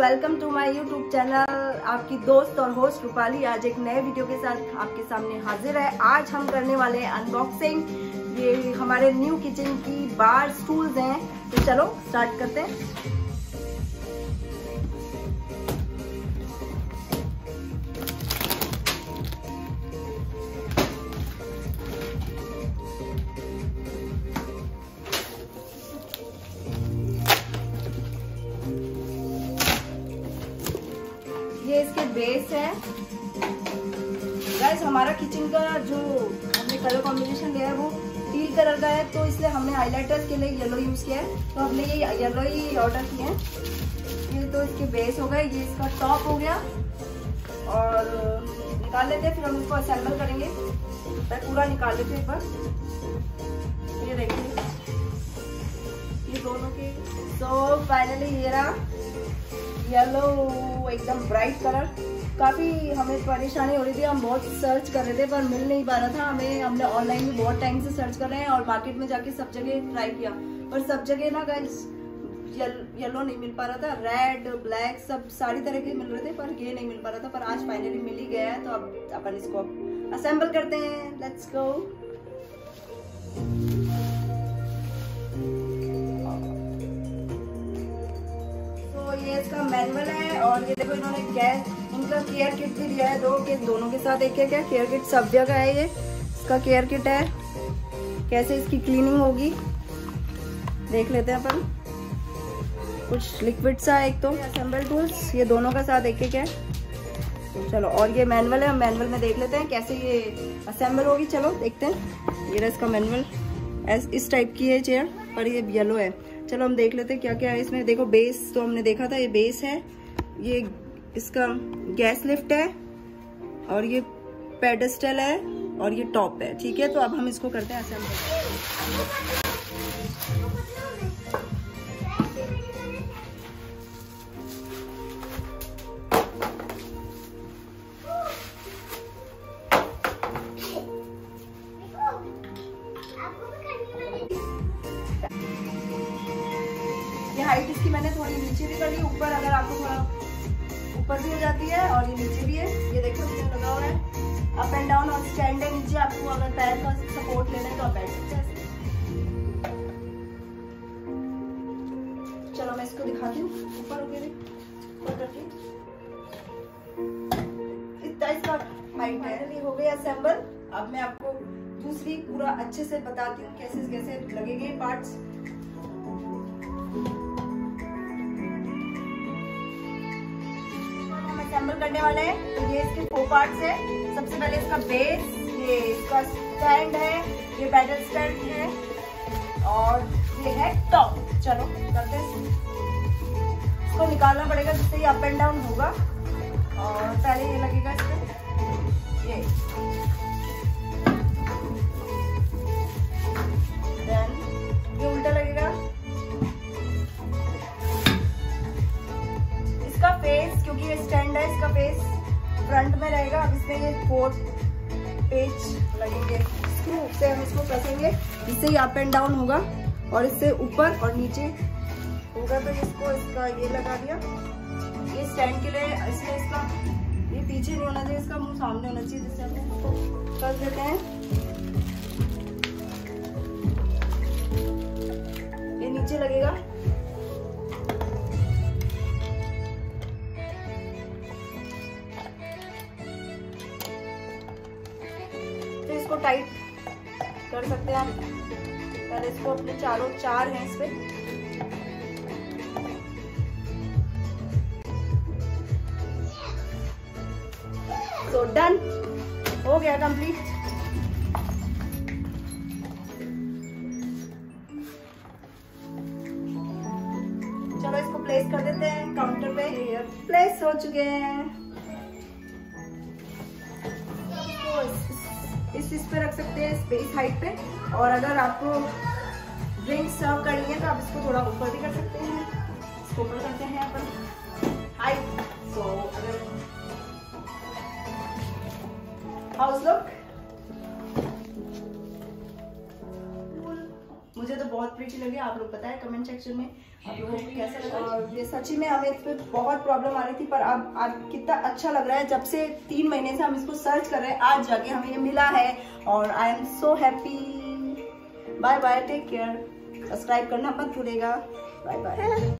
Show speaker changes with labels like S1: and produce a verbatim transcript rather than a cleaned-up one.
S1: Welcome to my YouTube channel. आपकी दोस्त और होस्ट रूपाली आज एक नए वीडियो के साथ आपके सामने हाजिर है। आज हम करने वाले हैं अनबॉक्सिंग। ये हमारे न्यू किचन की बार स्टूल्स हैं, तो चलो स्टार्ट करते हैं। ये इसके बेस है गाइस। हमारा किचन का जो हमने कलर कॉम्बिनेशन लिया है वो टील कलर का है, तो इसलिए हमने हाइलाइटर के लिए येलो यूज किया है। तो हमने ये येलो ही ऑर्डर किए हैं। ये तो इसके बेस हो गए, ये इसका टॉप हो गया और निकाल लेते हैं, फिर हम इसको असेंबल करेंगे। मैं पूरा निकाल लेते एक बार। ये देखिए ये दोनों के। तो फाइनली ये रहा येलो, एकदम ब्राइट कलर। काफी हमें परेशानी हो रही थी, हम बहुत सर्च कर रहे थे पर मिल नहीं पा रहा था हमें। हमने ऑनलाइन भी बहुत टाइम से सर्च कर रहे हैं और मार्केट में जाके सब जगह ट्राई किया, पर सब जगह ना गाइस येलो नहीं मिल पा रहा था। रेड, ब्लैक सब सारी तरह के मिल रहे थे, पर ये नहीं मिल पा रहा था। पर आज फाइनली मिल ही गया है, तो अब अपन इसको असेंबल करते हैं। Let's go. ये इसका मैनुअल है और ये देखो इन्होंने गैस इनका केयर किट भी दिया है दो के दोनों के साथ। एक एक है केयर किट, सभ्य का है ये, इसका केयर किट है। कैसे इसकी क्लीनिंग होगी देख लेते हैं अपन। कुछ लिक्विड सा है एक। तो असेंबल टूल्स ये दोनों का साथ एक एक है। तो चलो, और ये मैनुअल है, हम मैनुअल में देख लेते हैं कैसे ये असेंबल होगी। चलो देखते हैं। ये रहा इसका मैनुअल। इस टाइप की है चेयर, पर ये येलो है। चलो हम देख लेते हैं क्या क्या है इसमें। देखो बेस तो हमने देखा था, ये बेस है, ये इसका गैस लिफ्ट है और ये पेडेस्टल है और ये टॉप है। ठीक है, तो अब हम इसको करते हैं असेंबल। ये हाइट इसकी मैंने थोड़ी नीचे भी कर ली, ऊपर अगर आपको थोड़ा ऊपर भी हो जाती है और ये नीचे भी है। ये देखो इसमें लगा हुआ है अप एंड डाउन और स्टैंड है नीचे। आपको अगर पैर का सपोर्ट लेना है तो आप बैठ सकते हैं। चलो मैं इसको दिखाती हूँ ऊपर होके ऊपर करके। इतना इसका हाइट है। हो गया असेंबल। अब मैं आपको दूसरी पूरा अच्छे से बताती हूँ कैसे कैसे लगेंगे पार्ट्स। असेंबल करने वाले हैं, तो ये इसके फोर पार्ट्स है। सबसे पहले इसका बेस, ये इसका स्टैंड है, ये पैडल स्टैंड है और ये है टॉप। चलो करते हैं। इसको निकालना पड़ेगा जिससे ये अप एंड डाउन होगा। और पहले ये लगेगा इसको, ये देन ये उल्टा लगेगा। इसका फेस, क्योंकि ये स्टैंड है, इसका फेस फ्रंट में रहेगा। अब इसमें ये फोर पेज लगेंगे, स्क्रू से हम इसको कसेंगे जिससे ये अप एंड डाउन होगा और इससे ऊपर और नीचे होगा। तो इसको इसका ये लगा दिया। ये स्टैंड के लिए इसमें इसका ये पीछे नहीं होना चाहिए, इसका मुंह सामने होना चाहिए, जिससे हम इसको कर देते हैं। ये नीचे लगेगा। तो इसको टाइट कर सकते हैं आप। पहले इसको अपने चारों चार हैं इस पे। तो डन हो गया कंप्लीट। चलो इसको प्लेस कर देते हैं काउंटर पे। प्लेस हो चुके हैं। इस इस पे रख सकते हैं, स्पेस हाइट पे। और अगर आपको ड्रिंक सर्व करनी है तो आप इसको थोड़ा ऊपर भी कर सकते हैं। इसको ऊपर करते हैं अपन हाइट। सो अगर हाउस लुक मुझे तो बहुत बहुत प्रीटी लगे। आप लोग बताएं कमेंट सेक्शन में आप लोगों को कैसा लगा। और ये सच्ची में हमें इस पर बहुत प्रॉब्लम आ रही थी, पर अब अब कितना अच्छा लग रहा है। जब से तीन महीने से हम इसको सर्च कर रहे हैं, आज जाके हमें ये मिला है और I am so happy. Bye bye, take care, subscribe करना मत भूलेगा। Bye bye.